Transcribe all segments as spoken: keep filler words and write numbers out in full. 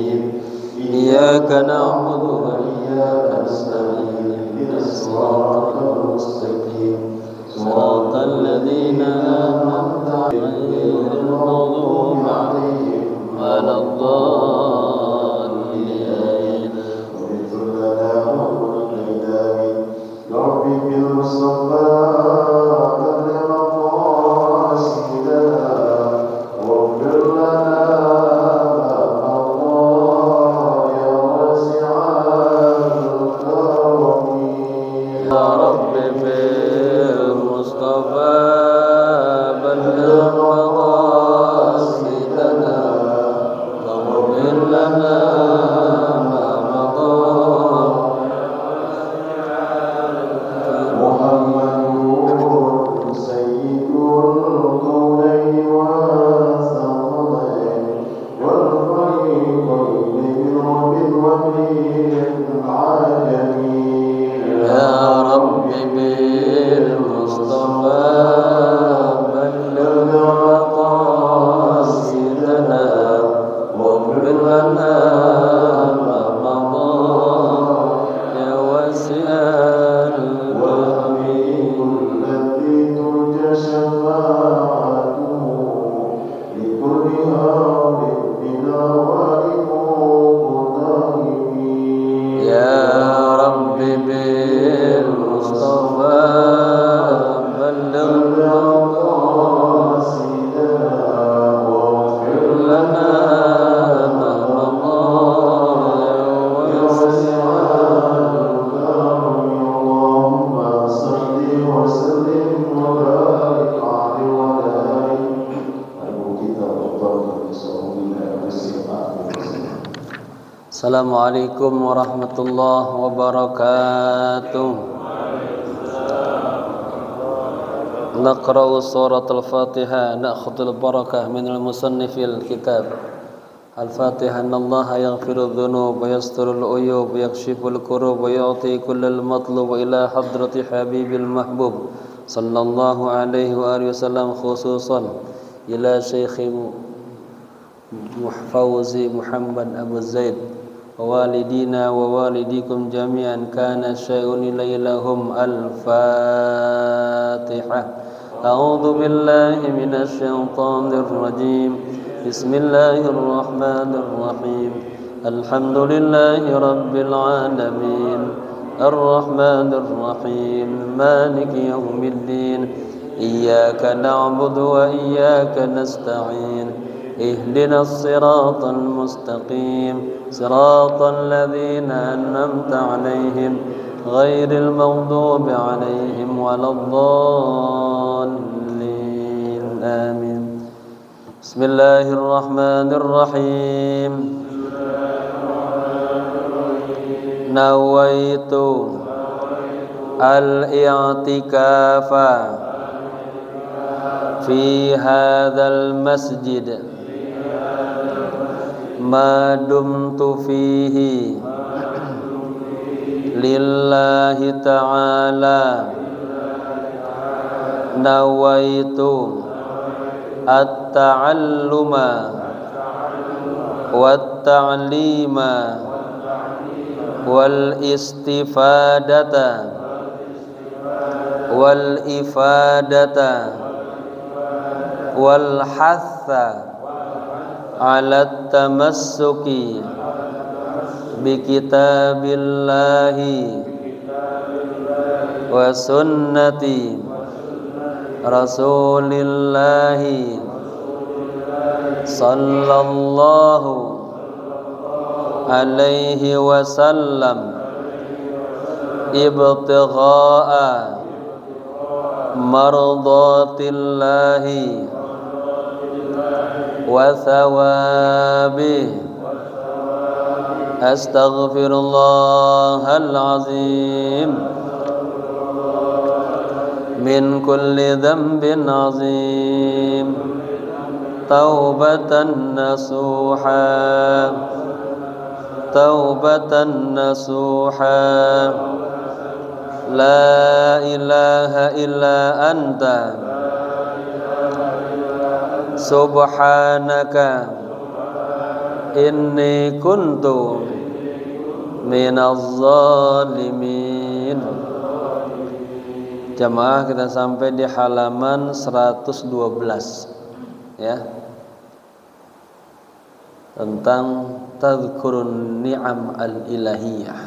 المستقيم إياك نعبد وإياك نستعين اهدنا الصراط المستقيم صراط الذين أنعمت عليهم غير المغضوب عليهم ولا الضالين واغفر لنا وكل إلهي ربي بالمصطفى بلغ مقاصدنا واغفر لنا Assalamualaikum warahmatullahi wabarakatuh. Naqra'u surat al-Fatihah na'khudul barakah minal musannifil kitab. Al-Fatihah annallaha yaghfiru dhunub wa yasturul uyub wa yakshiful kurub wa yu'ti kullal matlub ila hadrati habibil mahbub sallallahu alaihi wa alihi wasallam khususan ila Syekh Muhfawzi Muhammad Abu Zaid ووالدينا ووالديكم جميعا كان الشيء ليلهم الفاتحة أعوذ بالله من الشيطان الرجيم بسم الله الرحمن الرحيم الحمد لله رب العالمين الرحمن الرحيم مالك يوم الدين إياك نعبد وإياك نستعين اهدنا الصراط المستقيم صراط الذين أنعمت عليهم غير المغضوب عليهم ولا الضالين آمين بسم الله الرحمن الرحيم نويت الاعتكاف في هذا المسجد ما دمت فيه لله تعالى نويت التعلم والتعليم والاستفادة والإفادة والحث على التمسك بكتاب الله وسنة رسول الله صلى الله عليه وسلم ابتغاء مرضات الله وثوابه أستغفر الله العظيم من كل ذنب عظيم توبة نصوحا توبة نصوحا لا إله إلا أنت سبحانك inni kuntu minaz zalimin. Jamaah, kita sampai di halaman seratus dua belas ya, tentang tadhkurun ni'am al-ilahiyah,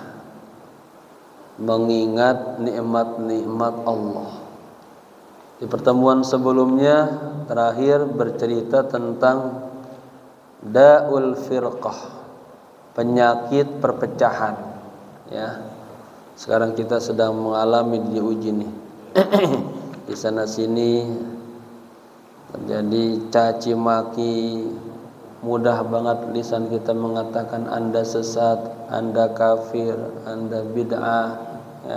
mengingat nikmat-nikmat Allah. Di pertemuan sebelumnya terakhir bercerita tentang da'ul firqah, penyakit perpecahan ya. Sekarang kita sedang mengalami diuji nih. Di sana sini terjadi caci maki, mudah banget lisan kita mengatakan Anda sesat, Anda kafir, Anda bid'ah ya.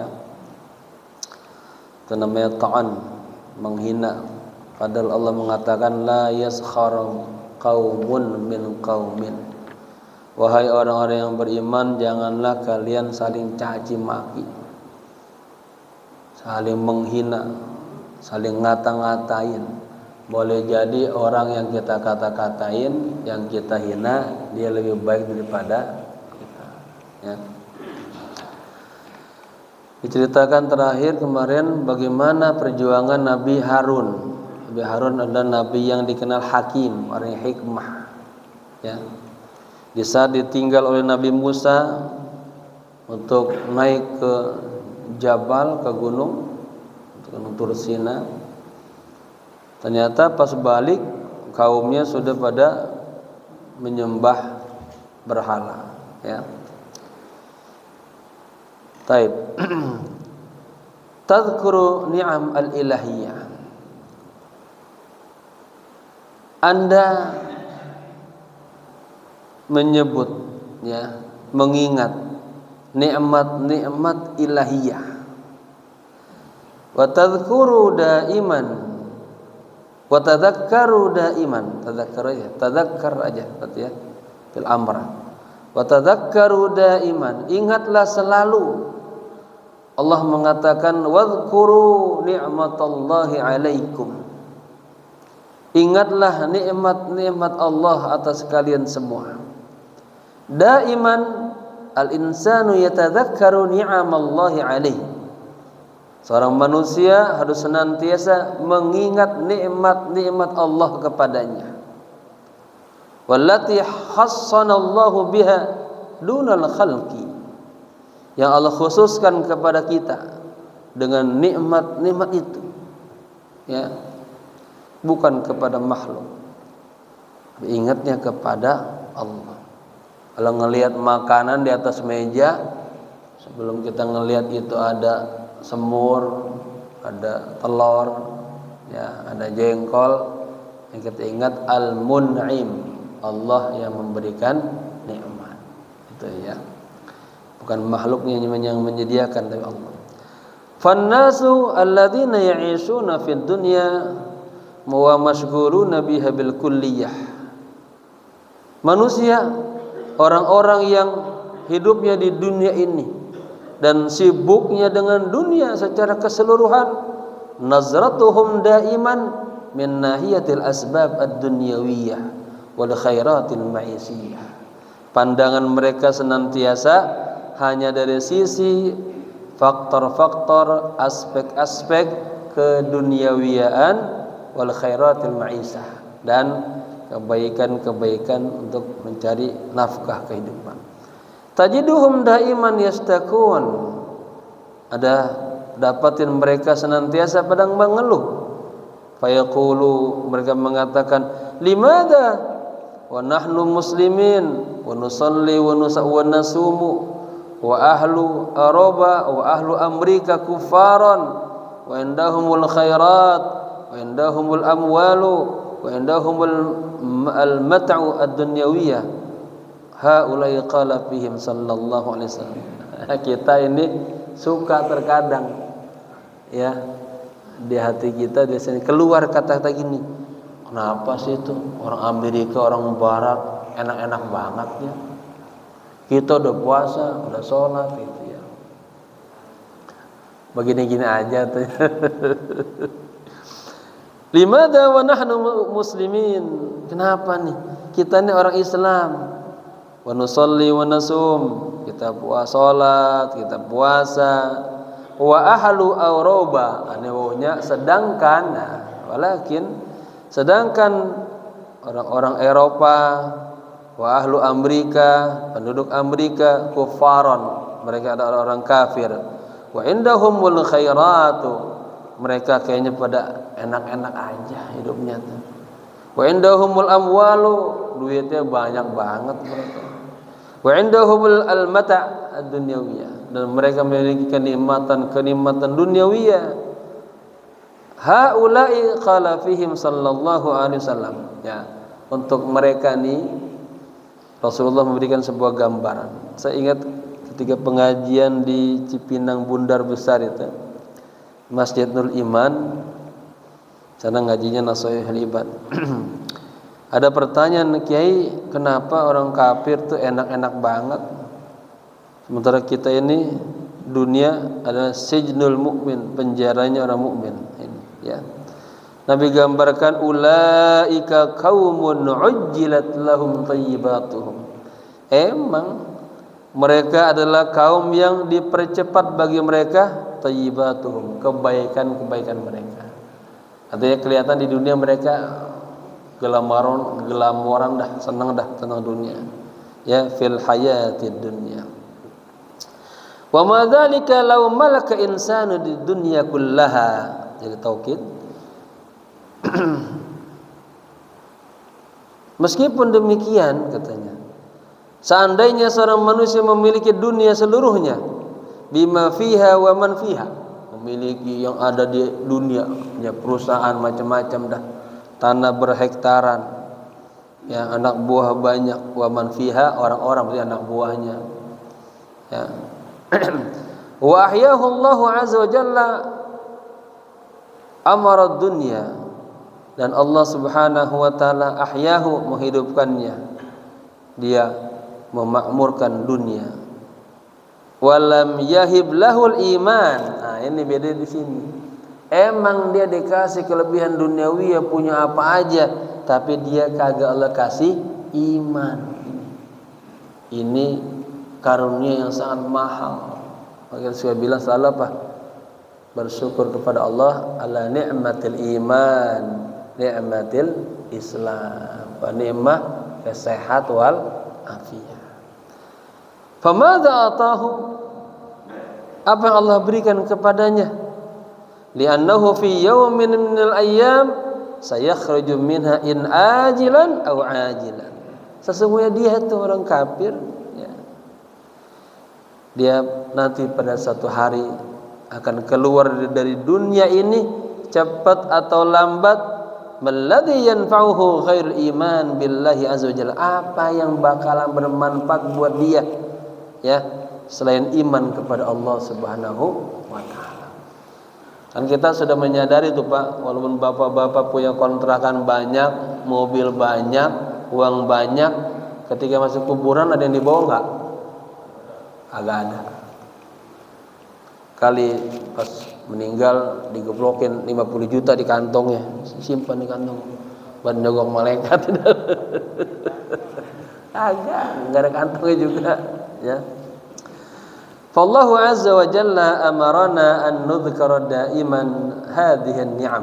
Itu namanya ta'an, menghina. Padahal Allah mengatakan la yaskhar qaumun min qaumin. Wahai orang-orang yang beriman, janganlah kalian saling caci maki, saling menghina, saling ngata-ngatain. Boleh jadi orang yang kita kata-katain, yang kita hina, dia lebih baik daripada kita ya. Diceritakan terakhir kemarin bagaimana perjuangan Nabi Harun. Nabi Harun adalah nabi yang dikenal hakim, orang yang hikmah ya. Di saat ditinggal oleh Nabi Musa untuk naik ke jabal, ke gunung, ke gunung Tursina, ternyata pas balik kaumnya sudah pada menyembah berhala ya. Taib. Tadhkuru ni'am al-ilahiyah. Anda menyebut ya, mengingat nikmat-nikmat ilahiyah. Wa tadhkuru daiman wa tadhakkaru daiman. Tadhakkar aja, tadhakkar aja berarti ya, fil amr. Wa tadhakkaru daiman, ingatlah selalu. Allah mengatakan wadhkuru ni'matallahi 'alaikum. Ingatlah nikmat-nikmat Allah atas kalian semua. Daiman al-insanu yatadhakkaru ni'amallahi 'alaihi. Seorang manusia harus senantiasa mengingat nikmat-nikmat Allah kepadanya. Wallati khassanallahu biha dunal khalqi. Yang Allah khususkan kepada kita dengan nikmat-nikmat itu ya, bukan kepada makhluk. Ingatnya kepada Allah. Kalau ngelihat makanan di atas meja, sebelum kita ngelihat itu ada semur, ada telur, ya, ada jengkol, yang kita ingat Al-Mun'im, Allah yang memberikan nikmat. Itu ya. Bukan makhluknya yang menyediakan, tapi Allah. Fannasu alladzina ya'ishuna fid dunya wa mashghuluna biha bil kulliyah. Manusia, orang-orang yang hidupnya di dunia ini dan sibuknya dengan dunia secara keseluruhan, nazratuhum daiman min nahiyatil asbab ad-dunyawiyah wal khairatil ma'isiyah. Pandangan mereka senantiasa hanya dari sisi faktor-faktor, aspek-aspek keduniawiaan wal khairatil ma'isah, dan kebaikan-kebaikan untuk mencari nafkah kehidupan. Tajiduhum daiman yastakun. Ada dapatin mereka senantiasa padang mengeluh. Fayaqulu, mereka mengatakan, limada wa nahnu muslimin wa nusalli wa nasumu wa ahlu Araba wa ahlu Amerika kufaran wa indahumul khairat wa indahumul amwalu wa indahumul al-mat'u ad-dunyawiyah. Haulai qala fihim sallallahu alaihi wasallam. Kita ini suka terkadang ya, di hati kita di sini keluar kata-kata gini, kenapa sih itu orang Amerika, orang Barat enak-enak banget ya, kita udah puasa, udah sholat gitu ya, begini-gini aja tuh. Limada wa nahnu muslimin. Kenapa nih kita ini orang Islam, wa nusalli wa nasum, kita puasa salat, kita puasa. Wa ahlu Auroba, ane wawunya sedangkan, nah, walakin sedangkan orang-orang Eropa, wa ahlu Amerika, penduduk Amerika, kufaron, mereka adalah orang kafir. Wa indahumul khairatu, mereka kayaknya pada enak-enak aja hidupnya tuh. Wa indahumul amwalu, duitnya banyak banget mereka. Wa indahumul almata' ad-dunyawiyah, dan mereka memiliki kenikmatan-kenikmatan duniawiyah. Haula'i qala fihim sallallahu alaihi wasallam. Ya, untuk mereka nih Rasulullah memberikan sebuah gambaran. Saya ingat ketika pengajian di Cipinang Bundar Besar itu, Masjid Nur Iman, sana ngajinya Nashihul Ibad. Ada pertanyaan, Kiai, kenapa orang kafir tuh enak-enak banget, sementara kita ini dunia adalah sijnul mukmin, penjaranya orang mukmin. Ya, Nabi gambarkan ulaika qaumun ujjilat lahum thayyibatuhum. Emang mereka adalah kaum yang dipercepat bagi mereka thayyibatuhum, kebaikan-kebaikan mereka. Artinya kelihatan di dunia mereka gelamoran, gelamoran dah, senang dah tentang dunia. Ya, fil hayatid dunya. Wa ma dzalika law malaka insanu di dunya kullaha. Jadi taukid. Meskipun demikian, katanya, seandainya seorang manusia memiliki dunia seluruhnya, bima fiha wa man fiha, memiliki yang ada di dunia, punya perusahaan macam-macam dah, tanah berhektaran, ya, anak buah banyak, wa man fiha, orang-orang berarti anak buahnya, ya. Wa ahyahu Allah azza wa jalla amara dunya, dan Allah subhanahu wa ta'ala ahyahu, menghidupkannya, dia memakmurkan dunia. Walam yahib lahul iman. Nah, ini beda di sini. Emang dia dikasih kelebihan duniawi, ya, punya apa aja, tapi dia kagak Allah kasih iman. Ini karunia yang sangat mahal. Maka saya bilang selalu apa? Bersyukur kepada Allah ala ni'matil iman, ni'matil Islam, wa ni'mah kesehat wal afiyah. Famadza atahu, apa yang Allah berikan kepadanya? Li'annahu fi yawmin minal ayyam sayakhruju minha in ajilan aw ajilan. Sesungguhnya dia itu orang kafir, ya, dia nanti pada satu hari akan keluar dari dunia ini, cepat atau lambat. Malladzi yanfa'uhu ghairul iman billahi azza wajalla, apa yang bakalan bermanfaat buat dia, ya, selain iman kepada Allah Subhanahu wa taala. Kan kita sudah menyadari tuh Pak, walaupun bapak-bapak punya kontrakan banyak, mobil banyak, uang banyak, ketika masuk kuburan ada yang dibawa enggak? Agak ada. Kali pas meninggal digoblokin lima puluh juta di kantongnya, simpan di kantong buat nyogok malaikat. Agak enggak ada kantongnya juga, ya. Fallahu azza wa jalla amarana an nudhkara daiman hadhihi an-ni'am.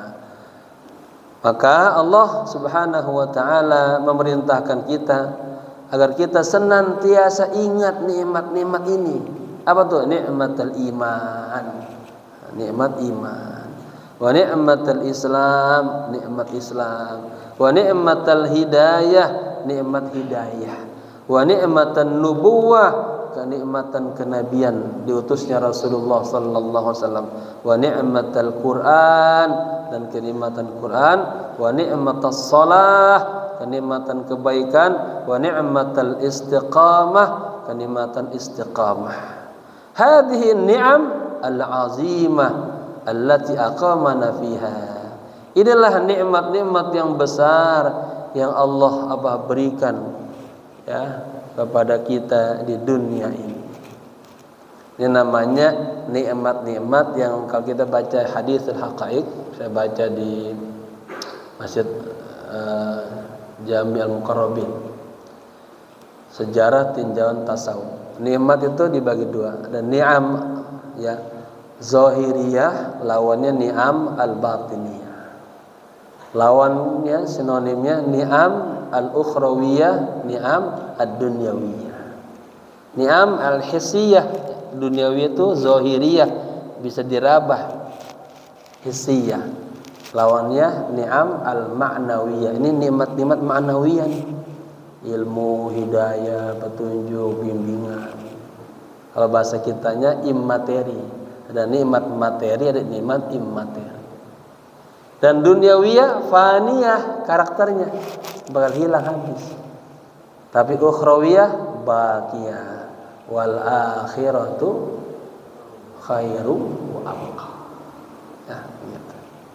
Maka Allah Subhanahu wa taala memerintahkan kita agar kita senantiasa ingat nikmat-nikmat ini. Apa tuh? Nikmatul iman, nikmat iman. Wa nikmatul Islam, nikmat Islam. Wa nikmatul hidayah, nikmat hidayah. Wa nikmatun nubuwah, kenikmatan kenabian, diutusnya Rasulullah sallallahu alaihi wasallam. Wa ni'matal Quran, dan kenikmatan Quran. Wa ni'matas shalah, kenikmatan kebaikan. Wa ni'matal istiqamah, kenikmatan istiqamah. Hadhihi ni'am al-azimah allati aqamana fiha. Inilah nikmat-nikmat yang besar yang Allah apa berikan, ya, kepada kita di dunia ini. Ini namanya nikmat-nikmat yang kalau kita baca hadis al-haqaiq, saya baca di Masjid uh, Jami' al-Muqarrabin. sejarah tinjauan tasawuf. Nikmat itu dibagi dua, ada ni'am ya zahiriyah, lawannya ni'am al-batiniyah. Lawannya sinonimnya ni'am al-ukhrawiyah, ni'am ad-dunyawiyah. Ni'am al-hissiyah, duniawi itu zahiriyah, bisa dirabah hissiyah. Lawannya ni'am al-ma'nawiyah. Ini nikmat-nikmat ma'nawiyah nih. Ilmu, hidayah, petunjuk, bimbingan. Kalau bahasa kitanya immateri. Ada nikmat materi, ada nikmat immateri. Dan duniawiyah faniyah, karakternya bakal hilang habis. Tapi ukhrawiyah baqiyah. Wal akhiratu khairu wa abqa. Ya, gitu.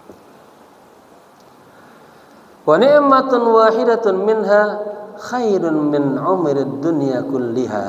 Wa ni'matun wahidatun minha khairun min umrid dunya kulliha.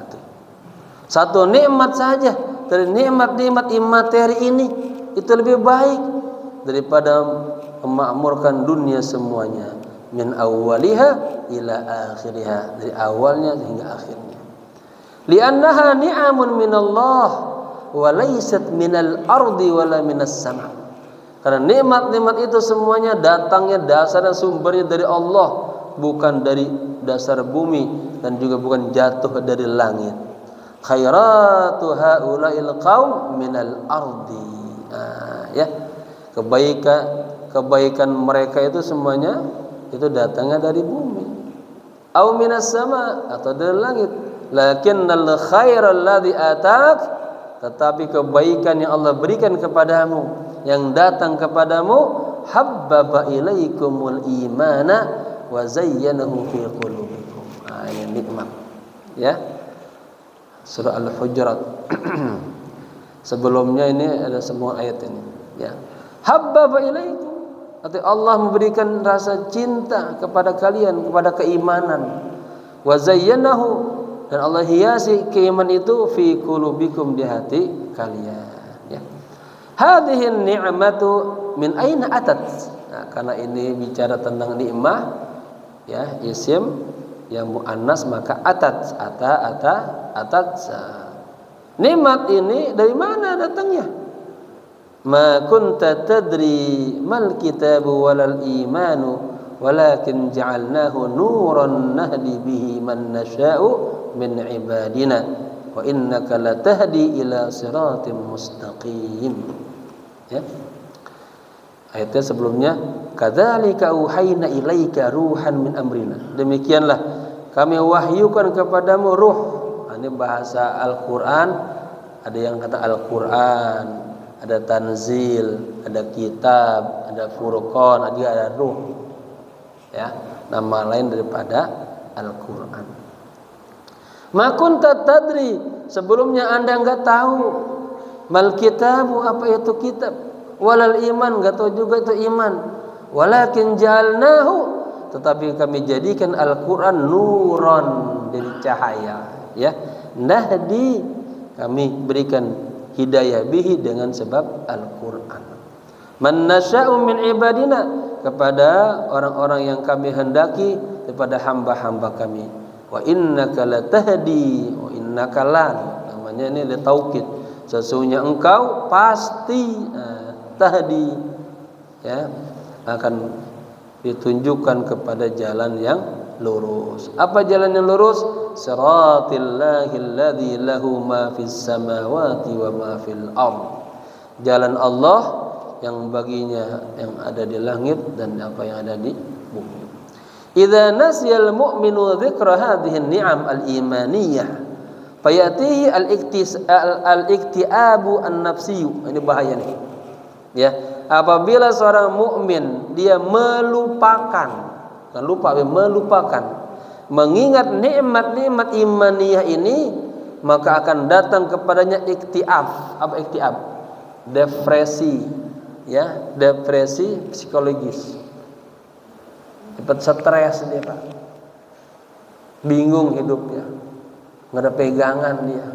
Satu nikmat saja dari nikmat-nikmat immateri ini itu lebih baik daripada memakmurkan dunia semuanya, min awwaliha ila akhiriha, dari awalnya hingga akhirnya. Li'annaha ni'amun minallah wa laysat minal ardi wala minas sama'. Karena nikmat-nikmat itu semuanya datangnya, dasarnya, sumbernya dari Allah, bukan dari dasar bumi dan juga bukan jatuh dari langit. Khairatu haula'il qaum minal ardi. Nah, ya. Kebaikan kebaikan mereka itu semuanya itu datangnya dari bumi. Au minas sama, atau dari langit. Lakinnal khairal ladzi atak, tetapi kebaikan yang Allah berikan kepadamu, yang datang kepadamu, habbaba ilaikumul imana wa zayyanahu fi qulubikum. Ah, ini nikmat. Ya. Surah Al-Hujurat. Sebelumnya ini ada semua ayat ini, ya. Habbaba ilaikum, arti Allah memberikan rasa cinta kepada kalian, kepada keimanan. Wa zayyanahu, dan Allah hiasi keimanan itu fi qulubikum, di hati kalian, ya. Hadhihi ni'matu min aina atat. Nah, karena ini bicara tentang nikmah, ya, isim yang muannas maka atat, ata ata atat. Nikmat ini dari mana datangnya? Ma kunta tadri mal kitabu walal imanu walakin ja'alnahu nuran nahdi bihi man nasha'u min ibadina wa innaka latahdi ila siratim mustaqim. Ya. Ayatnya sebelumnya, kadzalika uhaina ilaika ruhan min amrina. Demikianlah kami wahyukan kepadamu ruh. Ini bahasa Al-Qur'an, ada yang kata Al-Qur'an, ada tanzil, ada kitab, ada furqan, ada ada ruh. Ya, nama lain daripada Al-Qur'an. Ma kunta tadri, sebelumnya Anda enggak tahu. Mal kitabu, apa itu kitab? Walal iman, enggak tahu juga itu iman. Walakin ja'alnahu, tetapi kami jadikan Al-Qur'an nuran, dari cahaya, ya. Nahdi, kami berikan hidayah bihi, dengan sebab Al-Qur'an. Man nasya'u min ibadina, kepada orang-orang yang kami hendaki daripada hamba-hamba kami. Wa innaka latahdi, wa innaka la, namanya ini ada taukid, sesungguhnya engkau pasti uh, tahdi, ya, akan ditunjukkan kepada jalan yang lurus. Apa jalan yang lurus? Siratil ladzi lahu ma fis samawati wa ma fil ardh. Jalan Allah yang baginya yang ada di langit dan apa yang ada di bumi. Idza nasiyal mu'minu dzikra hadhihi an-ni'am al-imaniyah fayatihi al-iktiabu an-nafsiyyu. Ini bahaya nih. Ya, apabila seorang mukmin dia melupakan, kan lupa, melupakan mengingat nikmat-nikmat imaniyah ini, maka akan datang kepadanya iktiab. Apa iktiab? Depresi, ya, depresi psikologis. Cepat stres dia, Pak. Bingung hidupnya, nggak ada pegangan dia,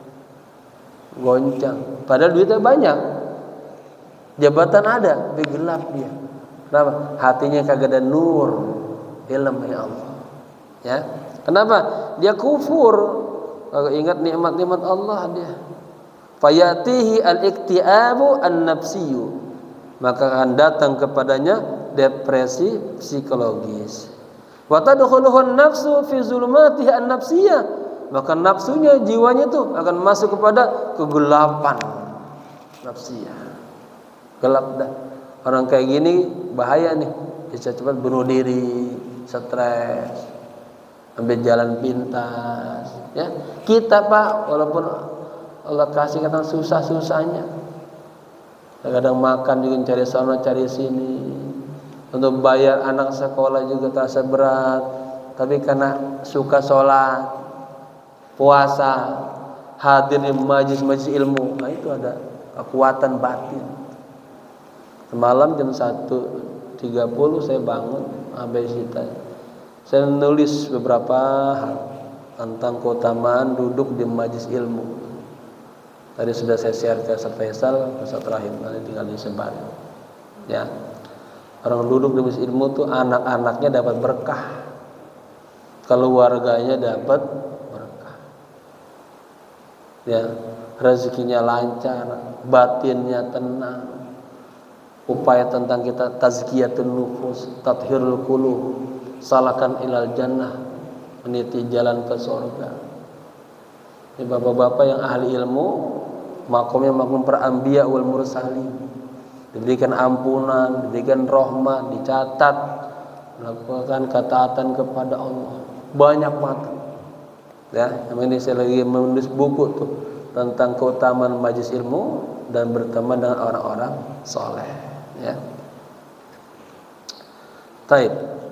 goncang. Padahal duitnya banyak, jabatan ada, tapi gelap dia. Kenapa? Hatinya kagak ada nur, ilmu ya Allah. Ya, Kenapa? Dia kufur, kalau ingat nikmat-nikmat Allah dia. Fayatihi al-iktiabu an-nafsiyyu, maka akan datang kepadanya depresi psikologis. Wa tadkhuluhu an-nafsu fi zulumatihi an-nafsiyah, maka nafsunya, jiwanya itu akan masuk kepada kegelapan nafsiyah. Gelap dah. Orang kayak gini bahaya nih, bisa cepat bunuh diri, stres, ambil jalan pintas. Ya, kita Pak, walaupun Allah kasih kadang susah-susahnya, kadang makan juga cari sana cari sini, untuk bayar anak sekolah juga terasa berat, tapi karena suka sholat, puasa, hadir di majlis-majlis ilmu, nah itu ada kekuatan batin. Semalam jam satu tiga puluh saya bangun habis itu saya nulis beberapa hal tentang keutamaan duduk di majlis ilmu. Tadi sudah saya share ke Ustaz Faisal, Ustaz Rahim, nanti tinggal disebar. Ya, orang duduk di majlis ilmu tuh anak-anaknya dapat berkah, keluarganya dapat berkah. Ya, rezekinya lancar, batinnya tenang. Upaya tentang kita tazkiyatun nufus, tathhirul qulub, salakan ilal jannah, meniti jalan ke surga. Ini bapak-bapak yang ahli ilmu, makomnya makom para anbiya wal mursalin, diberikan ampunan, diberikan rahmat, dicatat, melakukan ketaatan kepada Allah. Banyak banget. Ya, ini saya lagi menulis buku tuh tentang keutamaan majlis ilmu dan berteman dengan orang-orang soleh. Ya. Taib.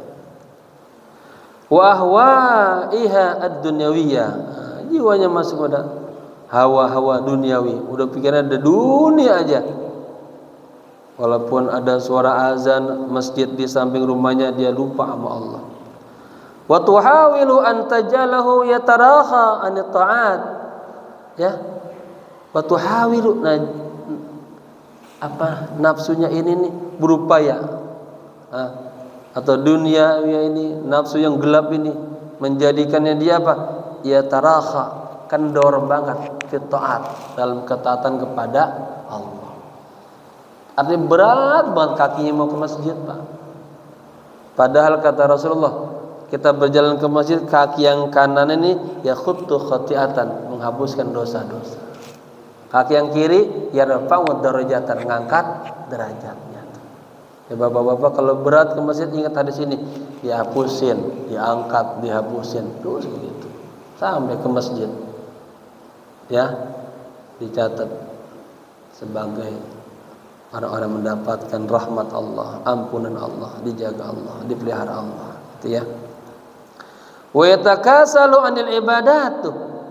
Wa ahwaiha ad-dunyawiyah. Jiwanya masuk pada hawa-hawa duniawi. Udah pikiran ada dunia aja. Walaupun ada suara azan masjid di samping rumahnya, dia lupa sama Allah. Wa tuhawilu an tajalahu yataraha an ta'at. Ya. Wa tuhawilu, nah, apa nafsunya ini nih berupaya, ah, atau dunia ya ini nafsu yang gelap ini menjadikannya dia apa? Ya taraha, kendor banget fi taat, dalam ketaatan kepada Allah. Artinya berat banget kakinya mau ke masjid, Pak. Padahal kata Rasulullah, kita berjalan ke masjid, kaki yang kanan ini ya khuttu khati'atan, menghapuskan dosa-dosa. Kaki yang kiri ya rafa'u darajatan, ngangkat derajatnya. Ya bapak-bapak kalau berat ke masjid ingat hadis ini, dihapusin, diangkat, dihapusin, terus begitu sampai ke masjid. Ya, dicatat sebagai orang-orang mendapatkan rahmat Allah, ampunan Allah, dijaga Allah, dipelihara Allah, gitu ya. Wa yatakasalu 'anil ibadat.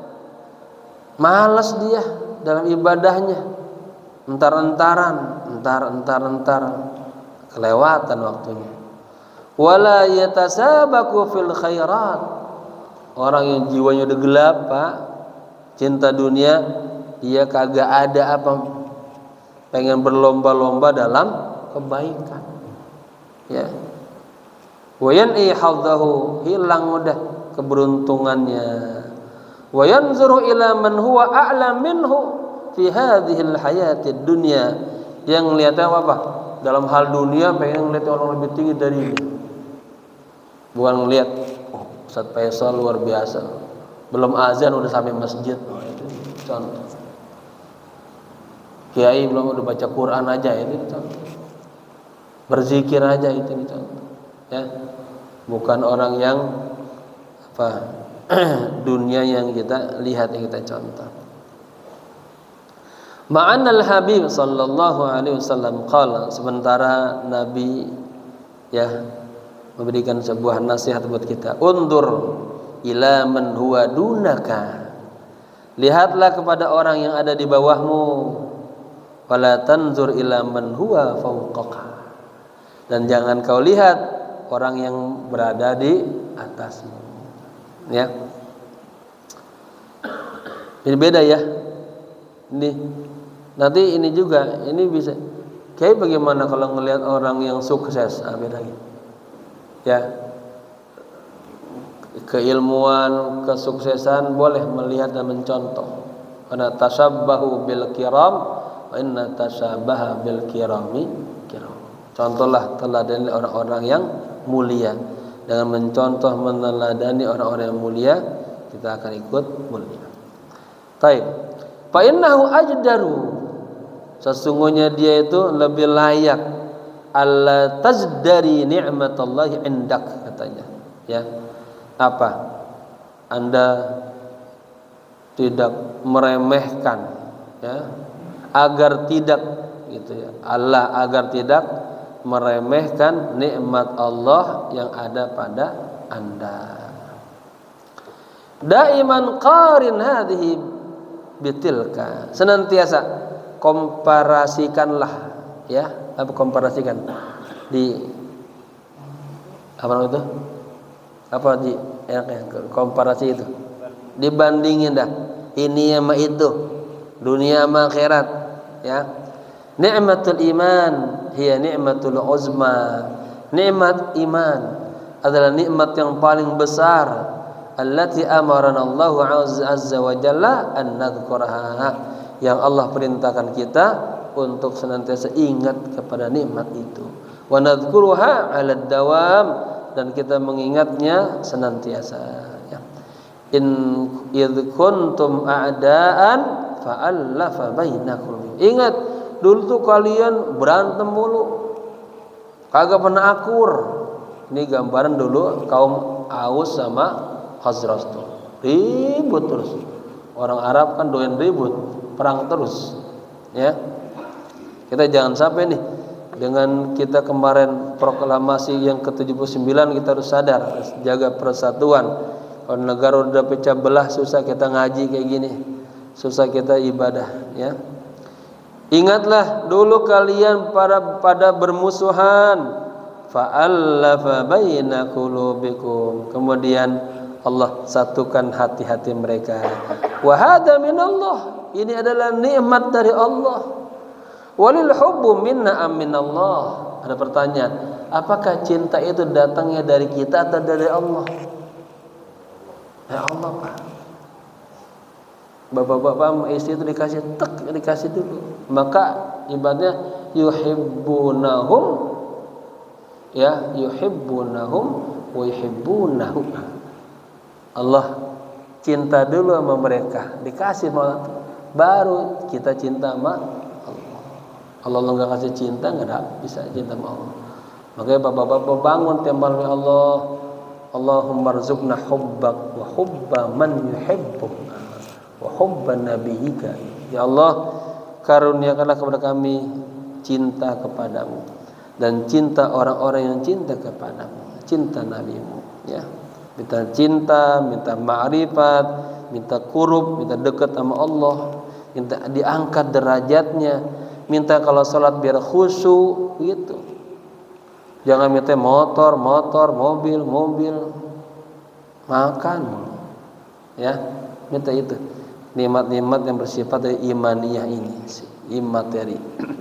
Malas dia dalam ibadahnya, entar-entaran, entar-entar-entar, kelewatan waktunya. Wala yatasabaku fil khairat. Orang yang jiwanya udah gelap, Pak, cinta dunia, dia kagak ada apa, pengen berlomba-lomba dalam kebaikan. Ya. Wa yan'i haddahu, hilang udah keberuntungannya. Wa yanzuru ila man huwa a'la minhu fi hadhihi al-hayati dunya, yang melihat apa? Dalam hal dunia pengen melihat orang lebih tinggi dari dia. Bukan melihat oh, Ustaz Faisal luar biasa, belum azan udah sampai masjid. Oh, itu contoh. Kiai belum udah baca Quran aja, itu contoh. Berzikir aja, itu contoh. Ya. Bukan orang yang apa? Dunia yang kita lihat, yang kita contoh. Ma'anal Habib sallallahu alaihi wasallam qala, sementara Nabi ya memberikan sebuah nasihat buat kita. Undur ila man huwa dunaka, lihatlah kepada orang yang ada di bawahmu. Wala tanzur ila man huwa fawqaka, dan jangan kau lihat orang yang berada di atasmu. Ya, ini beda ya. Ini nanti ini juga ini bisa. Kayak bagaimana kalau ngelihat orang yang sukses, ah, beda gitu. Ya, keilmuan, kesuksesan boleh melihat dan mencontoh. Karena tasabbahu bil kiram wa inna tasabbaha bil kirami kiram. Contohlah teladani orang-orang yang mulia. Dengan mencontoh meneladani orang-orang yang mulia, kita akan ikut mulia. Taib. Fa innahu ajdaru. Sesungguhnya dia itu lebih layak alla tazdari ni'matallahi indak, katanya. Ya. Apa? Anda tidak meremehkan, ya, agar tidak gitu ya. Allah agar tidak meremehkan nikmat Allah yang ada pada Anda. Daiman qarin hadhihi bitilka. Senantiasa komparasikanlah, ya, apa komparasikan di apa namanya itu? Apa di enaknya komparasi itu? Dibandingin dah. Ini sama itu. Dunia sama akhirat, ya. Ni'matul iman hiya ni'matul uzma. Nikmat iman adalah nikmat yang paling besar, allati amarana Allah azza wa jalla an nadhkuraha, yang Allah perintahkan kita untuk senantiasa ingat kepada nikmat itu. Wa nadhkuruha 'ala dawam, dan kita mengingatnya senantiasa, ya. In idh kuntum a'daan fa'allafa bainakum. Ingat, dulu tuh kalian berantem mulu, kagak pernah akur. Ini gambaran dulu kaum Aus sama Khazraj tuh ribut terus. Orang Arab kan doyan ribut, perang terus, ya. Kita jangan sampai nih dengan kita kemarin proklamasi yang ke tujuh puluh sembilan, kita harus sadar, harus jaga persatuan. Kalau negara udah pecah belah, susah kita ngaji kayak gini, susah kita ibadah, ya. Ingatlah dulu kalian pada pada bermusuhan, fa'allafa baina qulubikum, kemudian Allah satukan hati-hati mereka. Wa hadza minallah, ini adalah nikmat dari Allah. Walil hubbu minna am minallah. Ada pertanyaan, apakah cinta itu datangnya dari kita atau dari Allah? Ya Allah, Pak. Bapak-bapak istri itu dikasih tek, dikasih dulu. Maka ibaratnya yuhibbunahum, ya, yuhibbunahum wa yuhibbunahu. Allah cinta dulu sama mereka, dikasih malah, baru kita cinta sama Allah. Allah nggak kasih cinta, nggak ada bisa cinta sama Allah. Makanya bapak-bapak bangun tiap malam, ya Allah, Allahumma rzuqna hubbak wa hubba man yuhibbuk wa hubban nabiyyika. Ya Allah, karuniakanlah kepada kami cinta kepadamu dan cinta orang-orang yang cinta kepadamu, cinta nabimu, ya. Minta cinta, minta ma'rifat, minta qurub, minta dekat sama Allah, minta diangkat derajatnya, minta kalau salat biar khusyuk gitu. Jangan minta motor, motor, mobil, mobil, makan, ya. Minta itu nikmat-nikmat yang bersifat dari imaniyah ini, imateri.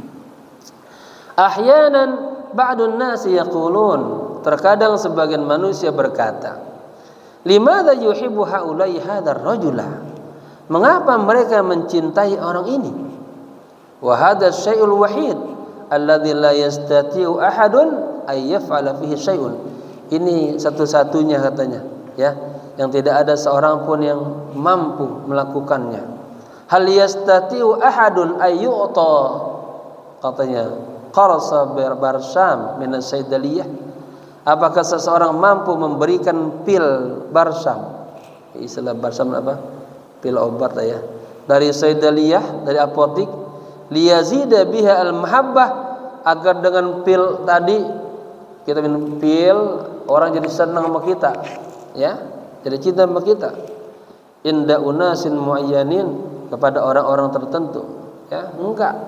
Ahyanan ba'dun nasi yaqulun, terkadang sebagian manusia berkata, limadza yuhibbu haula'i hadzal rajula, mengapa mereka mencintai orang ini? Wa hadzal syai'ul wahid alladzi la yastati'u ahadun ay yaf'ala fihi syai'un. Ini satu-satunya katanya, ya, yang tidak ada seorang pun yang mampu melakukannya. Hal yastati'u ahadun ay yu'ta, katanya, qarsa barsam min as-saidaliyah. Apakah seseorang mampu memberikan pil barsam? Istilah barsam apa? Pil obat ya. Dari saidaliyah, dari apotik, liyazida biha al-mahabbah, agar dengan pil tadi kita minum pil, orang jadi senang sama kita, ya, jadi cinta sama kita. Inda unasin muayyanin, kepada orang-orang tertentu, ya, enggak.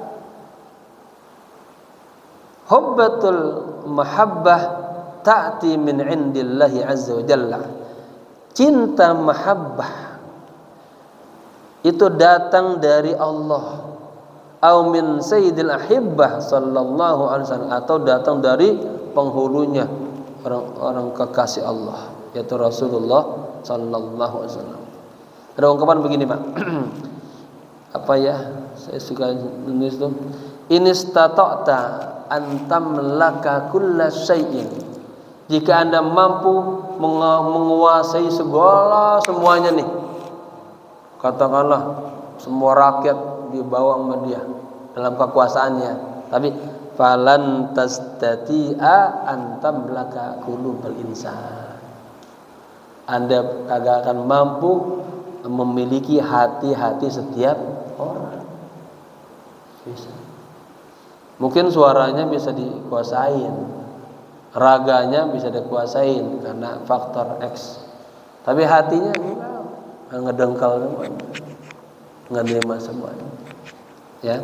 Hubbatul mahabbah ta'ti min indillahi azza wa jalla. Cinta mahabbah itu datang dari Allah, au min sayyidil ahibbah sallallahu alaihi wasallam, atau datang dari penghulunya, orang-orang kekasih Allah, yaitu Rasulullah sallallahu alaihi wasallam. Ada ungkapan begini, Pak. Apa ya? Saya suka menulis itu. In istata'ta an tamlaka kulla syai'in. Jika Anda mampu menguasai segala semuanya nih. Katakanlah semua rakyat dibawa sama dia dalam kekuasaannya. Tapi falan tastati'a an tamlaka qulubal insan. Anda kagak akan mampu memiliki hati-hati setiap orang. Bisa. Mungkin suaranya bisa dikuasain, raganya bisa dikuasain karena faktor X. Tapi hatinya enggak, ngedengkal semuanya, nggak nerima semuanya. Ya.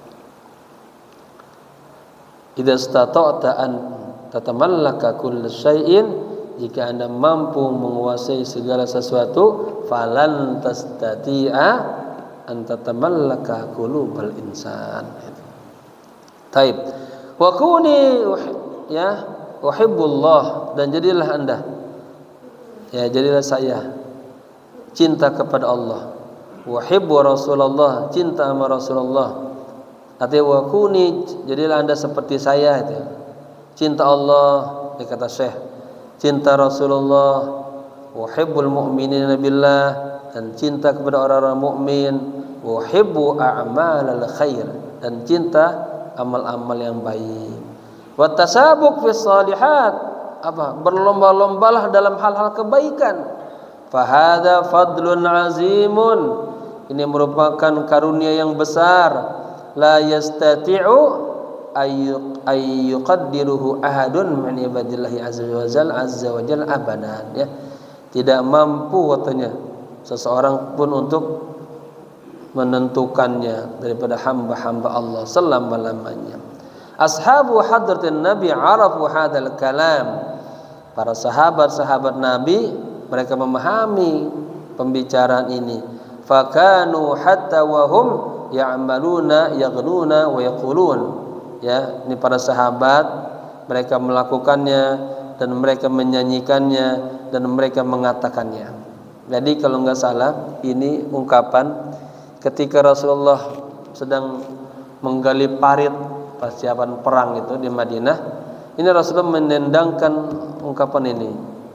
Idza stata'ta an tatamallaka kull syai'in, jika Anda mampu menguasai segala sesuatu, falan tastati'a an tatamallaka qulubal insan. Taib. Wa kuni ya uhibbullah, dan jadilah Anda, ya jadilah saya cinta kepada Allah. Wa hibbu Rasulullah, cinta sama Rasulullah. Artinya wa kuni, jadilah Anda seperti saya itu. Cinta Allah, dia kata Syekh, cinta Rasulullah, wa hibbul mu'minina billah, dan cinta kepada orang-orang mukmin, wa hibbu a'malal khair, dan cinta amal-amal yang baik. Wa tasabuq fis salihat, apa? Berlomba-lombalah dalam hal-hal kebaikan. Fa hadza fadlun azimun, ini merupakan karunia yang besar. La yastati'u ayyuqaddiruhu ahadun min ibadillahi azza wa jalla azza wa jalla abadan, ya. Tidak mampu katanya seseorang pun untuk menentukannya daripada hamba-hamba Allah selama-lamanya. Ashabu hadratin Nabi arafu hadzal kalam. Para sahabat-sahabat Nabi, mereka memahami pembicaraan ini. Fakanu hatta wahum ya'maluna yaghnuna wa yaqulun. Ya, ini para sahabat, mereka melakukannya dan mereka menyanyikannya dan mereka mengatakannya. Jadi kalau nggak salah, ini ungkapan ketika Rasulullah sedang menggali parit persiapan perang itu di Madinah. Ini Rasulullah menendangkan ungkapan ini.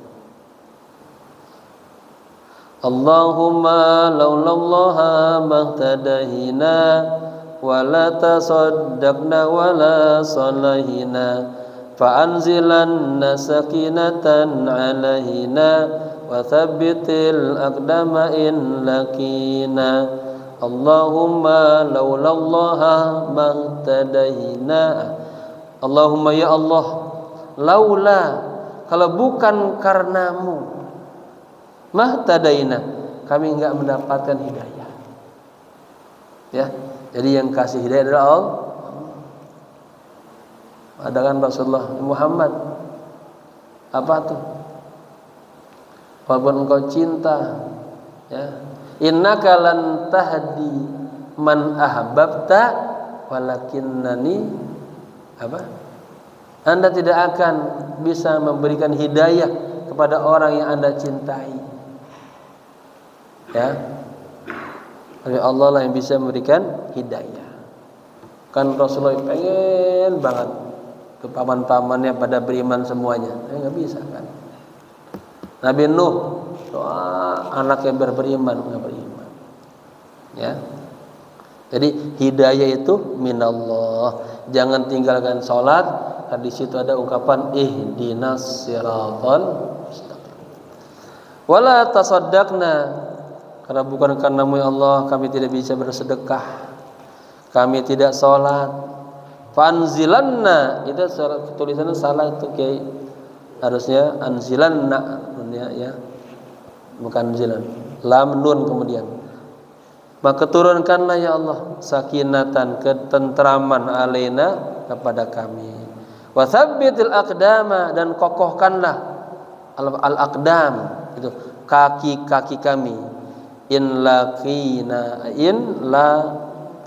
Allahumma laulallaha mahtadahina wa la tasaddaqna wa la salahina fa anzilanna sakinatan alaihina wa thabbitil aqdama in lakina. Allahumma laulallaha mahtadahina. Allahumma ya Allah, laula, kalau bukan karenamu, mahtadaina, kami enggak mendapatkan hidayah. Ya, jadi yang kasih hidayah adalah Allah. Ada kan Rasulullah Muhammad, apa tuh? Walaupun engkau cinta, ya, innaka lan tahdi man ahbabta walakinnani, apa? Anda tidak akan bisa memberikan hidayah kepada orang yang Anda cintai. Ya. Tapi Allah lah yang bisa memberikan hidayah. Kan Rasulullah pengen banget ke paman-pamannya pada beriman semuanya. Tapi enggak bisa kan. Nabi Nuh, doa anak yang beriman enggak beriman. Ya. Jadi hidayah itu minallah. Jangan tinggalkan salat. Di situ ada ungkapan ihdinas siratal mustaqim. Wala tasaddaqna, karena bukan karenamu ya Allah kami tidak bisa bersedekah, kami tidak salat. Fanzilanna, itu tulisannya salah itu Kiai, harusnya anzilanna ya, ya. Bukan zilan, lam nun kemudian. Maka turunkanlah ya Allah sakinatan, ketentraman alaina kepada kami. Wa tsabbitil aqdama, dan kokohkanlah al-aqdam, itu kaki-kaki kami. In laqina, in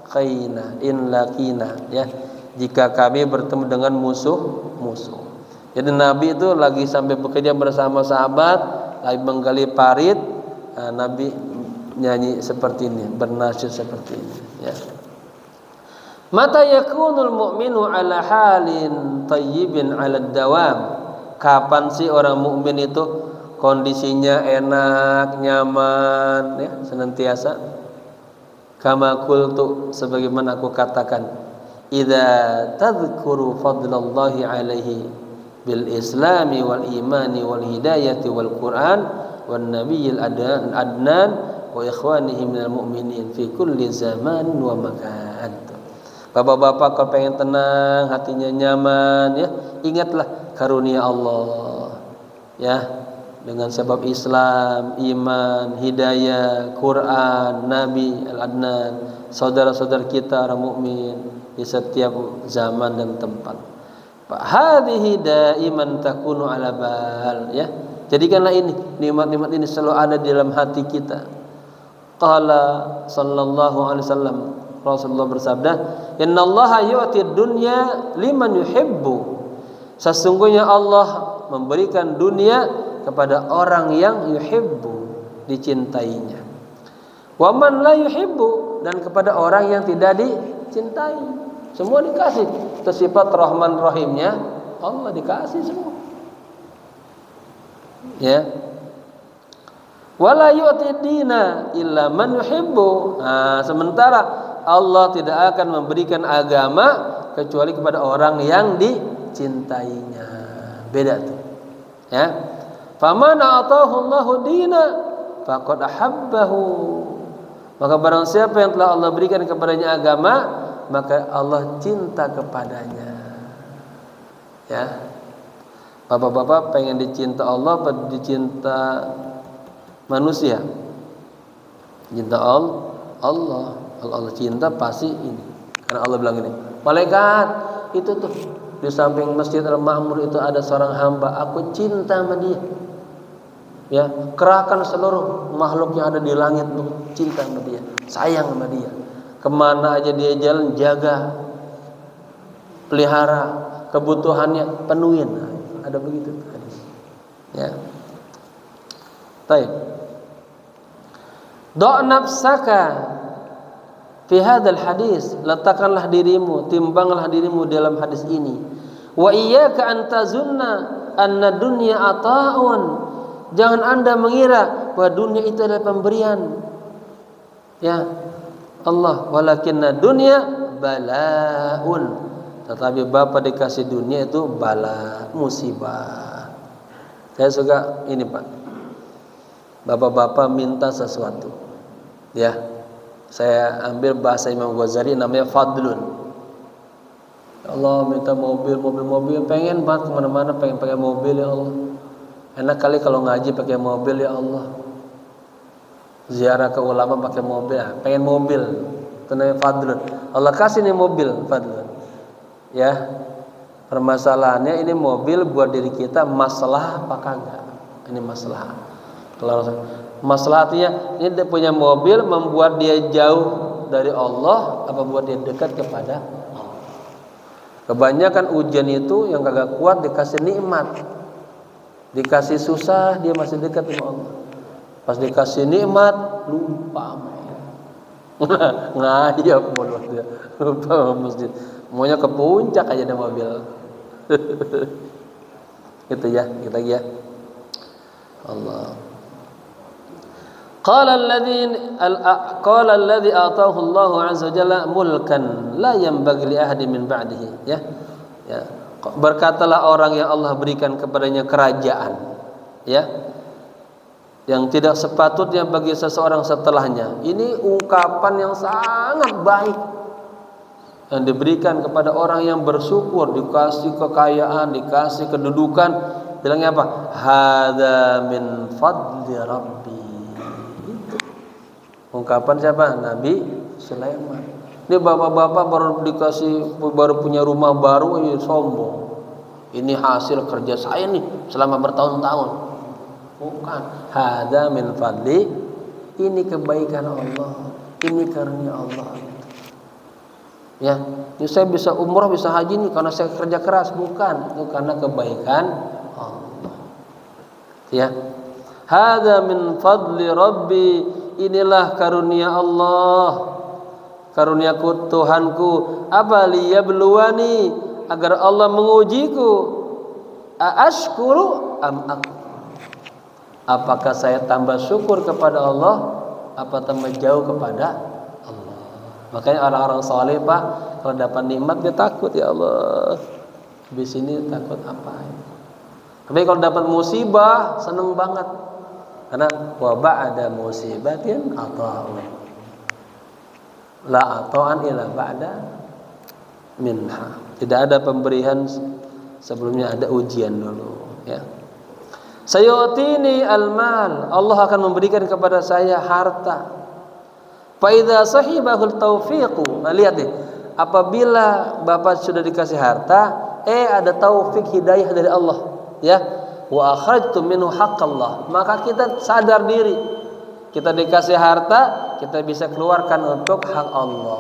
laqina, in laqina, ya. Jika kami bertemu dengan musuh-musuh. Jadi Nabi itu lagi sampai bekerja bersama sahabat, lagi menggali parit, nah, Nabi nyanyi seperti ini, bernasyid seperti ini. Ya. Mata yakunul mu'minu ala halin tayyibin ala dawam. Kapan sih orang mukmin itu kondisinya enak, nyaman, ya, senantiasa? Kama qultu, sebagaimana aku katakan, idza tadhkuru fadlallahi alaihi bil islami wal imani wal hidayati wal qur'an wan nabiyil adnan wa ikhwanihi minal mu'minin fi kulli zaman wa makan. Bapak-bapak kalau pengen tenang, hatinya nyaman, ya, ingatlah karunia Allah, ya, dengan sebab Islam, iman, hidayah, Quran, Nabi Al-Adnan, saudara-saudara kita orang mukmin di setiap zaman dan tempat. Fa hadhihi daiman takunu ala bal, ya. Jadikanlah ini, nikmat-nikmat ini selalu ada di dalam hati kita. Qala sallallahu alaihi wasallam, Rasulullah bersabda, "Innallaha yu'ti dunya liman yuhibbu." Sesungguhnya Allah memberikan dunia kepada orang yang yuhibbu, dicintainya. Wa man la yuhibbu, dan kepada orang yang tidak dicintai. Semua dikasih. Itu sifat Rahman Rahimnya Allah, dikasih semua. Ya. Wala yu'ti dina illa man yuhibbu. Nah, sementara Allah tidak akan memberikan agama kecuali kepada orang yang dicintainya. Beda tuh. Ya. Faman atahu Allahu dina faqad ahabbahu. Maka barang siapa yang telah Allah berikan kepadanya agama, maka Allah cinta kepadanya. Ya. Bapak-bapak pengen dicinta Allah atau dicinta manusia? Cinta Allah. Allah. Kalau Allah cinta pasti ini. Karena Allah bilang ini, malaikat itu tuh di samping Masjid Al-Ma'mur itu ada seorang hamba, aku cinta sama dia. Ya, kerahkan seluruh makhluk yang ada di langit untuk cinta sama dia, sayang sama dia. Kemana aja dia jalan, jaga, pelihara, kebutuhannya penuhin. Nah, ada begitu hadis. Ya. Baik. Do' nafsaka fi hadzal hadis, letakkanlah dirimu, timbanglah dirimu dalam hadis ini. Wa iyyaka an tazunna anna dunya ata'un. Jangan Anda mengira bahwa dunia itu adalah pemberian. Ya. Allah, walakinna dunya balaun. Tetapi Bapak dikasih dunia itu bala, musibah. Saya suka ini, Pak. Bapak-bapak minta sesuatu. Ya. Saya ambil bahasa Imam Ghazali, namanya fadlun. Allah minta mobil, mobil, mobil, pengen banget kemana-mana, pengen pakai mobil, ya Allah. Enak kali kalau ngaji pakai mobil, ya Allah. Ziarah ke ulama pakai mobil, ya. Pengen mobil, itu namanya fadlun. Allah kasih nih mobil, fadlun. Ya, permasalahannya ini mobil buat diri kita masalah apa kagak? Ini masalah. Kalau masalah artinya ini dia punya mobil membuat dia jauh dari Allah apa buat dia dekat kepada Allah. Kebanyakan ujian itu yang kagak kuat dikasih nikmat, dikasih susah dia masih dekat sama Allah. Pas dikasih nikmat lupa ngayap mulut dia, lupa masjid, maunya ke puncak aja ada mobil. Itu ya, kita ya. Allah. Qala alladhi qala alladhi ataahu Allah azza wajalla mulkan la yanbaghi li ahadin min ba'dihi, ya. Ya. Berkatalah orang yang Allah berikan kepadanya kerajaan, ya, yang tidak sepatutnya bagi seseorang setelahnya. Ini ungkapan yang sangat baik yang diberikan kepada orang yang bersyukur, dikasih kekayaan, dikasih kedudukan. Bilangnya apa? Hadza min fadli rabbi. Itu ungkapan siapa? Nabi Sulaiman. Ini bapak-bapak baru dikasih, baru punya rumah baru, ini sombong. Ini hasil kerja saya nih selama bertahun-tahun. Bukan. Hadza min fadli. Ini kebaikan Allah. Ini karunia Allah. Ya, ini saya bisa umrah, bisa haji nih karena saya kerja keras, bukan, itu karena kebaikan Allah. Ya. Hadza min fadli Rabbi, inilah karunia Allah, karuniaku Tuhanku. Apa liyabluwani, agar Allah mengujiku. Aashkuru am akfur, apakah saya tambah syukur kepada Allah, apa tambah jauh kepada Allah. Makanya orang-orang saleh Pak, kalau dapat nikmat dia takut, ya Allah, di sini takut apa. Tapi kalau dapat musibah seneng banget, karena wa ba'da musibatin ata'u la ata'an ila ba'da minha. Tidak ada pemberian sebelumnya ada ujian dulu, ya. Sayu'tini al-mal, Allah akan memberikan kepada saya harta. Fa idza sahibahul taufiqu, nah, lihat deh, apabila Bapak sudah dikasih harta, eh ada taufik hidayah dari Allah, ya. Wa akhrajtu minhu haqqallah, maka kita sadar diri, kita dikasih harta, kita bisa keluarkan untuk hak Allah.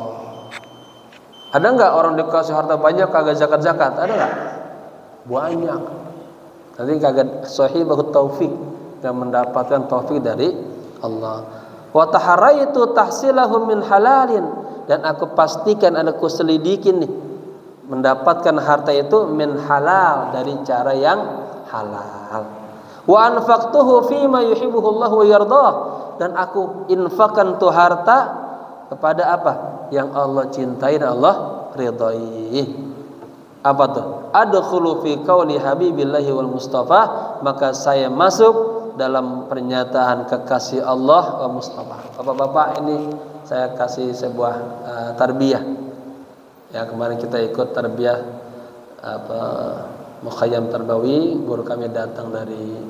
Ada enggak orang dikasih harta banyak kagak zakat-zakat? Ada enggak? Banyak. Nanti kagak sahibahut taufik, yang mendapatkan taufik dari Allah. Wa taharaitu tahsilahum min halalin, dan aku pastikan, aku selidikin nih, mendapatkan harta itu min halal, dari cara yang halal. Wa anfaqtuhu fima yuhibbuhu Allah wa yardah, dan aku infakkan tuh harta kepada apa yang Allah cintai dan Allah ridhai. Apa tuh? Adkhulu fi qauli habibillahi wal mustafa, maka saya masuk dalam pernyataan kekasih Allah wa Mustafa. Bapak-bapak, ini saya kasih sebuah uh, tarbiyah. Ya, kemarin kita ikut tarbiyah apa Mukhayyam Tarbawi, guru kami datang dari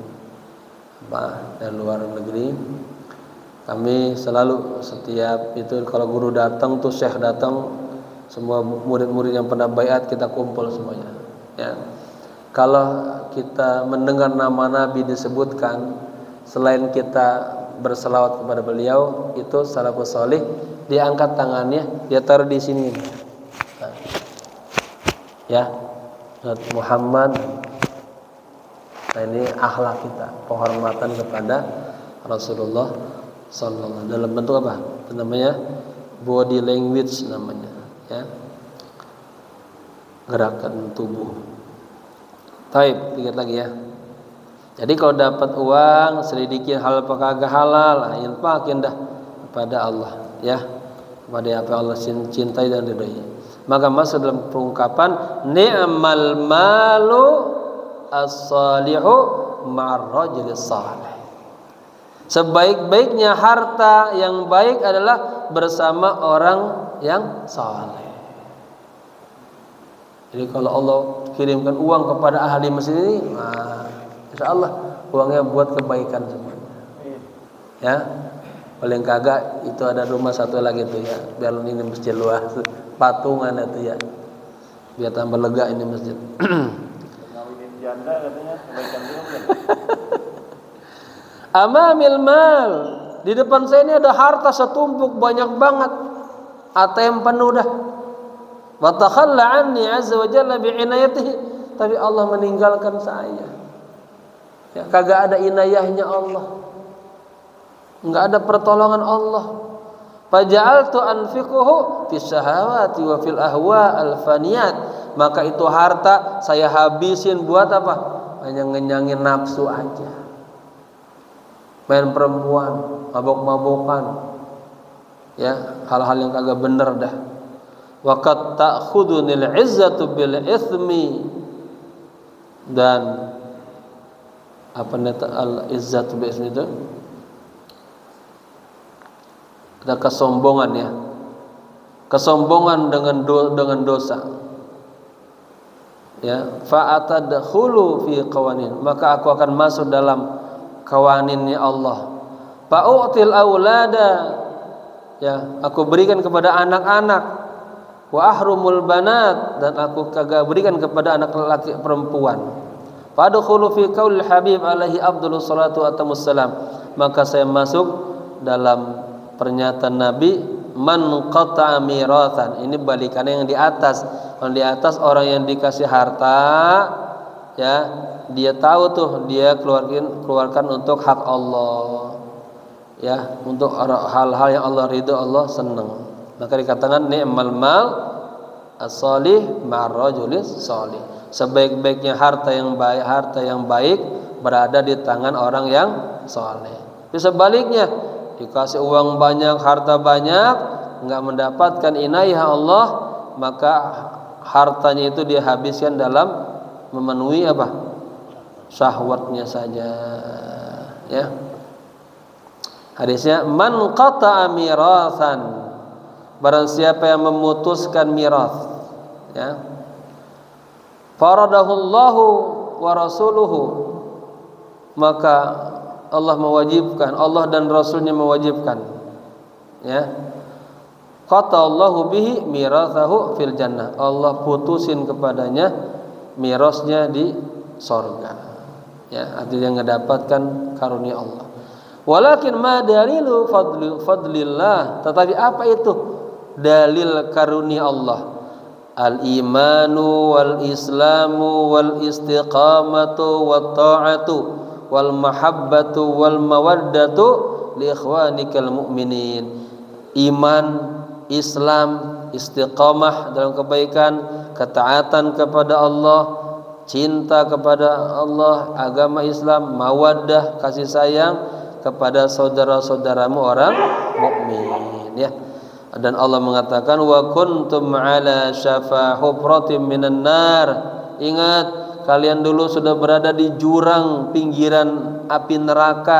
apa dari luar negeri. Kami selalu setiap itu kalau guru datang tuh syekh datang, semua murid-murid yang pernah baiat kita kumpul semuanya, ya. Kalau kita mendengar nama Nabi disebutkan, selain kita berselawat kepada beliau, itu salafus salih, dia angkat tangannya, dia taruh di sini, nah, ya, Muhammad. Nah, ini akhlak kita, penghormatan kepada Rasulullah sallallahu alaihi wasallam dalam bentuk apa? Itu namanya body language namanya, ya, gerakan tubuh. Taib, ingat lagi ya. Jadi kalau dapat uang, selidikin halal apa kagak halal, nah, infakin dah kepada Allah, ya, kepada apa yang Allah cintai dan ridhoi. Maka masuk dalam perungkapan ni'mal malu as-salihu ma'ar rajul salih. Sebaik-baiknya harta yang baik adalah bersama orang yang saleh. Jadi kalau Allah kirimkan uang kepada ahli masjid ini, nah, insya Allah uangnya buat kebaikan semuanya. Ya, paling kagak itu ada rumah satu lagi tuh, ya, biar ini masjid luas, patungan itu, ya, biar tambah lega ini masjid. Ngawinin janda katanya kebaikan juga. Amamil mal, di depan saya ini ada harta setumpuk banyak banget, A T M penuh dah. Wa takhalla anni azza wa jalla bi inayatihi, tapi Allah meninggalkan saya. Ya, kagak ada inayahnya Allah, enggak ada pertolongan Allah. Faja'altu anfiquhu fis syahawati wa fil ahwa al faniyat, maka itu harta saya habisin buat apa? Hanya ngenyangin nafsu aja, main perempuan, mabok-mabokan, ya, hal-hal yang kagak bener dah. Wa qad ta'khudunil izzatu bil itsmi, dan apa neta al izzatu bil itsmi itu ada kesombongan, ya, kesombongan dengan do, dengan dosa, ya. Fa atadkhulu fi qawanin, maka aku akan masuk dalam kawaninnya Allah. Fa'u'til aulada, ya, aku berikan kepada anak-anak. Wa ahrumul banat, dan aku kagak berikan kepada anak laki perempuan. Fadkhulu fi qaulil habib alaihi afdhalus salatu wattamus salam, maka saya masuk dalam pernyataan Nabi man qata'a mirathan. Ini balikannya yang di atas. Yang di atas orang yang dikasih harta, ya, dia tahu tuh dia keluarkan keluarkan untuk hak Allah. Ya, untuk hal-hal yang Allah ridho, Allah senang. Maka dikatakan ni'mal mal as-salih ma'ar rajulis salih. Sebaik-baiknya harta yang baik, harta yang baik berada di tangan orang yang saleh. Tapi sebaliknya, dikasih uang banyak, harta banyak, enggak mendapatkan inayah Allah, maka hartanya itu dia habiskan dalam memenuhi apa? Syahwatnya saja. Ya. Hadisnya man qata'a mirathan, barang siapa yang memutuskan mirath, ya, faradahullahu wa rasuluhu, maka Allah mewajibkan, Allah dan Rasulnya mewajibkan, ya, qata'allahu bihi mirathahu fil jannah, Allah putusin kepadanya mirasnya di sorga, ya, artinya mendapatkan karunia Allah. Walakin ma dalilu fadli, fadlillah, tetapi apa itu dalil karunia Allah? Al-imanu wal islamu wal istiqamatu wat ta'atu wal mahabbatu wal mawaddatu li ikhwanikal mu'minin. Iman, Islam, istiqamah dalam kebaikan, ketaatan kepada Allah, cinta kepada Allah, agama Islam, mawaddah, kasih sayang kepada saudara-saudaramu orang mukmin, ya. Dan Allah mengatakan wa kuntum ala syafa hufratin minan nar. Ingat, kalian dulu sudah berada di jurang pinggiran api neraka.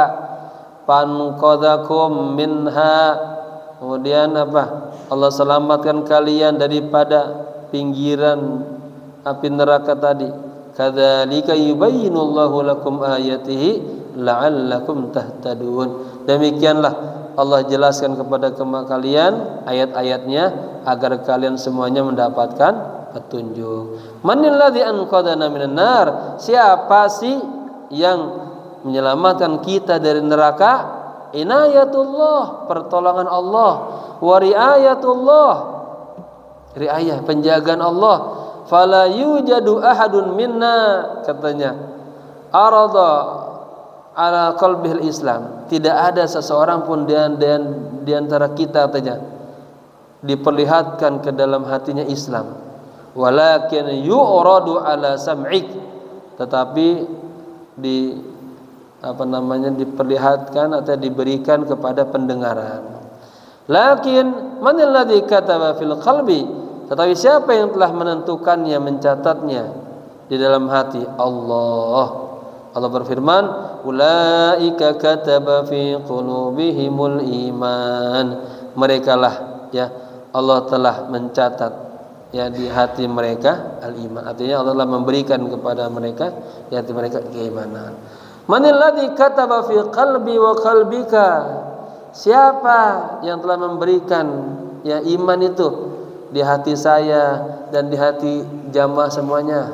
Fanqadhakum minha. Kemudian apa? Allah selamatkan kalian daripada pinggiran api neraka tadi. Kadzalika yubayyinullahu lakum ayatihi la'allakum tahtadun. Demikianlah Allah jelaskan kepada kalian ayat-ayatnya agar kalian semuanya mendapatkan petunjuk. Manilladzi anqadana minan nar? Siapa sih yang menyelamatkan kita dari neraka? Inayatullah, pertolongan Allah, wa riayatullah, riayah, penjagaan Allah. Fala yujadu ahadun minna, katanya, arada ala qalbihil Islam, tidak ada seseorang pun di, di, di antara kita katanya diperlihatkan ke dalam hatinya Islam. Walakin yu'radu ala sam'ik, tetapi di apa namanya diperlihatkan atau diberikan kepada pendengaran. Lakin manil ladzi kataba fil qalbi, tetapi siapa yang telah menentukannya, mencatatnya di dalam hati? Allah. Allah berfirman, ulaika kataba fi qulubihimul iman. Merekalah, ya, Allah telah mencatat, ya, di hati mereka al-iman. Artinya Allah telah memberikan kepada mereka di hati mereka keimanan. Manil ladzi kataba fi qalbi wa qalbika? Siapa yang telah memberikan, ya, iman itu di hati saya dan di hati jamaah semuanya?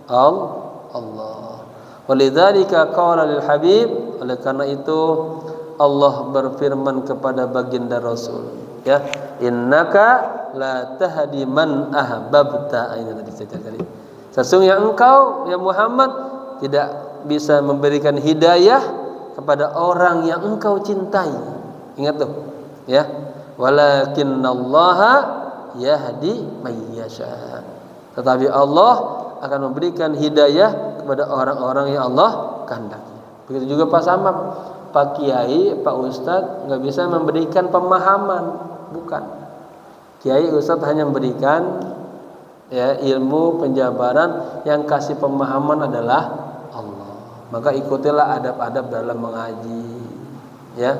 Allah. Walidzalika qala lil habib, oleh karena itu Allah berfirman kepada baginda Rasul, ya, innaka la tahdi man ahbabta. Ini tadi saya tadi. Sesungguhnya engkau, ya Muhammad, tidak bisa memberikan hidayah kepada orang yang engkau cintai. Ingat tuh, ya. Walakinnallaha yahdi may yasha. Tetapi Allah akan memberikan hidayah kepada orang-orang yang Allah kehendaki. Begitu juga Pak Samab, Pak Kiai, Pak Ustadz nggak bisa memberikan pemahaman, bukan. Kiai Ustadz hanya memberikan, ya, ilmu penjabaran, yang kasih pemahaman adalah Allah. Maka ikutilah adab-adab dalam mengaji, ya.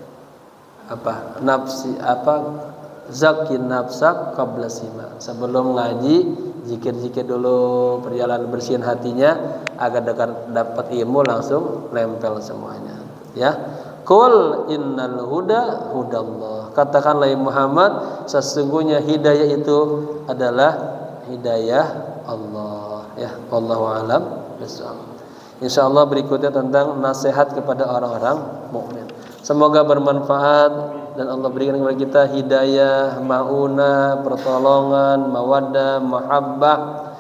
Apa nafsi apa zakin nafsak qabla sima. Sebelum ngaji, zikir-zikir dulu, perjalanan bersihin hatinya agar dapat ilmu langsung nempel semuanya, ya. Qul innal huda hudallah. Katakanlah ya Muhammad, sesungguhnya hidayah itu adalah hidayah Allah, ya. Wallahu a'lam bishawab. Insyaallah berikutnya tentang nasihat kepada orang-orang mukmin. Semoga bermanfaat. dan Allah berikan kepada kita hidayah, maunah, pertolongan, mawaddah, mahabbah,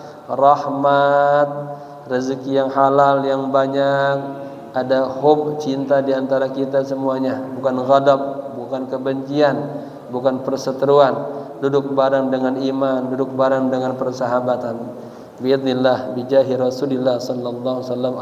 rahmat, rezeki yang halal yang banyak, ada hub, cinta di antara kita semuanya, bukan ghadab, bukan kebencian, bukan perseteruan, duduk bareng dengan iman, duduk bareng dengan persahabatan. Biidznillah bijahi Rasulillah sallallahu alaihi wasallam.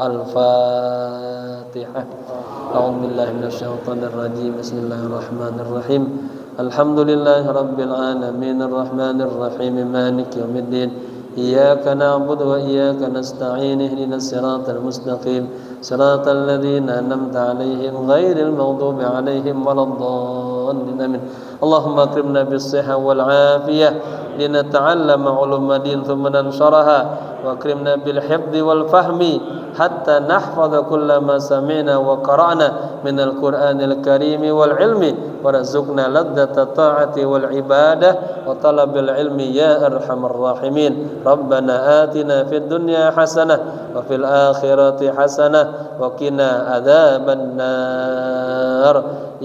Al-Fatihah. A'udzu billahi minasyaitonir rajim. Bismillahirrahmanirrahim. Alhamdulillahi rabbil alamin arrahmanir rahim maliki yaumiddin. Iyyaka na'budu wa iyyaka nasta'in ihdinas siratal mustaqim siratal ladzina an'amta 'alaihim ghairil maghdubi 'alaihim waladdallin. Amin. Allahumma akrimna bis-sihhati wal 'afiyah linata'allama 'uluma din thumma nansharaha wa akrimna bil hifdzi wal fahmi hatta nahfadha kulla ma sami'na wa qara'na minal Qur'anil karim wal ilmi warzuqna ladzata ta'ati wal ibadah wa talabil ilmi ya arhamar rahimin. Rabbana atina fid dunya hasanah wa fil akhirati hasanah wa qina adzaban nar.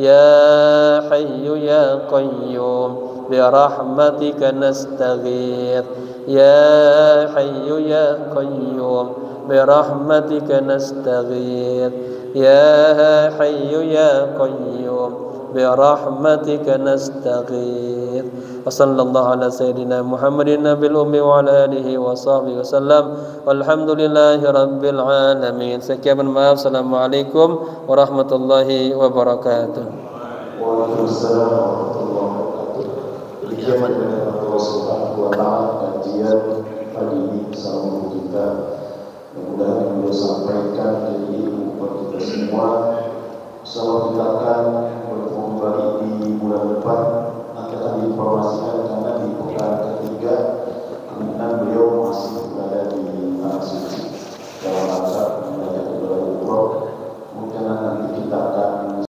Ya hayyu ya qayyum bi rahmatika nastaghith. Ya hayyu ya qayyum bi rahmatika nastaghith. Ya hayyu ya qayyum bi rahmatika nastaghith. Wa sallallahu ala sayyidina Muhammadin nabil ummi wa ala alihi wa sahbihi wasallam. Walhamdulillahi rabbil alamin. Sekian, maaf. Assalamualaikum warahmatullahi wabarakatuh. Waalaikumsalam warahmatullahi wabarakatuh. Demikian dengan Allah Subhanahu wa taala kajian pagi ini bersama kita. Mudah-mudahan yang beliau sampaikan jadi ilmu buat kita semua. Insyaallah kita akan bertemu kembali di bulan depan. Nanti akan diinformasikan karena di pekan ketiga kemungkinan beliau masih berada di Tanah Suci dalam rangka menjalankan ibadah umroh. Mungkin nanti kita akan